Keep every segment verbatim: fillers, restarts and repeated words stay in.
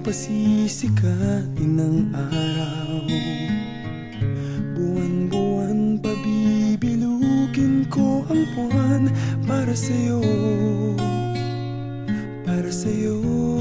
pa sisikatin ng araw. Buwan-buwan pabibilugin ko ang buwan para sa'yo, para sa'yo.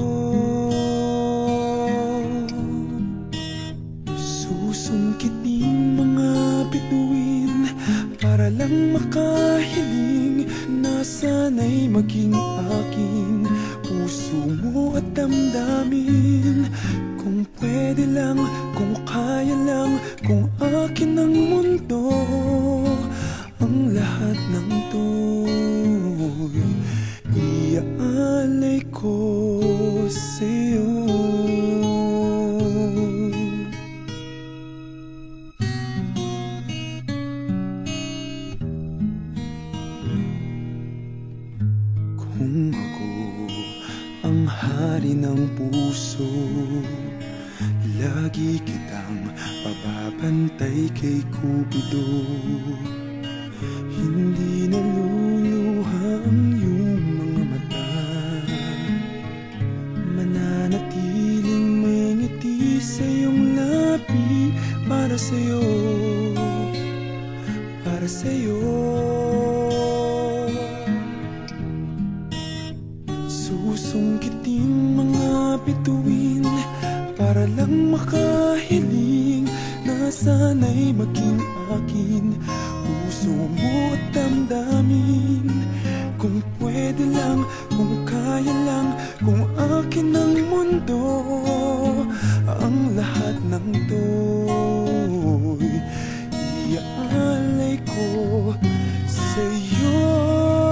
Susungkitin mga bituin para lang makahiling na sana'y maging aking puso mo at damdamin. Kung pwede lang, kung kaya lang, kung akin ang mundo, ang lahat ng to'y iaalay ko sa'yo. Kung ako ang hari ng puso, lagi kitang pababantay kay Cupido. Hindi naluluha ang iyong mga mata, mananatiling may ngiti sa iyong labi. Para sa'yo, para sa'yo. Susungkitin mga bituin para lang makahiling na sana'y maging akin puso mo at damdamin. Kung pwede lang, kung kaya lang, kung akin ang mundo, ang lahat ng to'y iaalay ko sa'yo.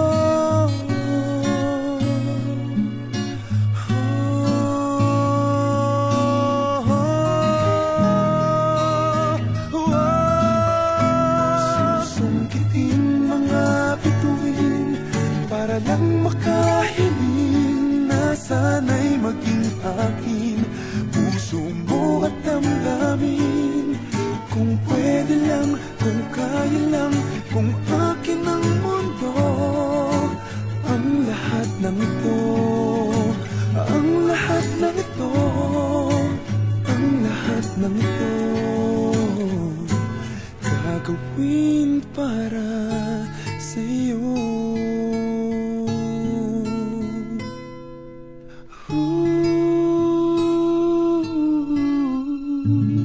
Para lang makahiling na sana'y maging akin puso mo at damdamin. Kung pwede lang, kung kaya lang, kung akin ang mundo, ang lahat ng ito, ang lahat ng ito, ang lahat ng ito, gagawin para sa'yo. Ooh.